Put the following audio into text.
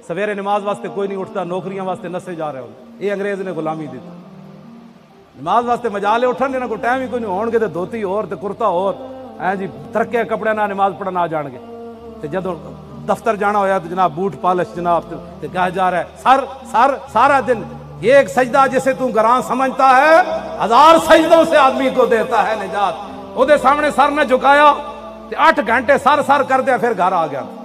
सवेरे नमाज वास्ते कोई नहीं उठता, नौकरियां वास्ते नसे जा रहे हो। ये अंग्रेज ने गुलामी दी। नमाज वास्ते मजाले उठन इन्होंने को टाइम ही कोई नहीं होणगे तो धोती और ते कुर्ता और ऐ जी तरक्के कपड़े ना नमाज पढ़न आ जाएंगे। तो जदों दफ्तर जाना होया तो जनाब बूट पालिश जनाब तो कहा जा रहा है सर सर सारा दिन ये एक सजदा जिसे तू गरां समझता है 1000 सजदों से आदमी को देता है निजात। ओदे सामने सर ने झुकाया 8 घंटे सर सर कर दिया, फिर घर आ गया।